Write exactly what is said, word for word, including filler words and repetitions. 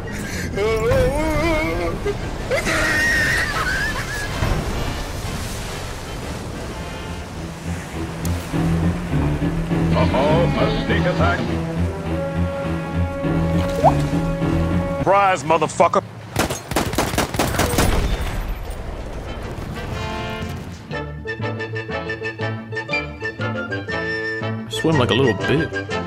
Uh-oh, a sneak attack. Surprise, motherfucker. Swim like a little bitch.